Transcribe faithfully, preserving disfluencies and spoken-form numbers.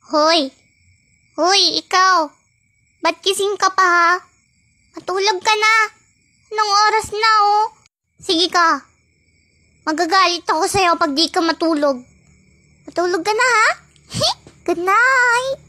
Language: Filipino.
Hoy! Hoy, ikaw! Ba't gising ka pa ha? Matulog ka na! Anong oras na oh? Sige ka! Magagalit ako sa'yo pag di ka matulog. Matulog ka na ha? Good night!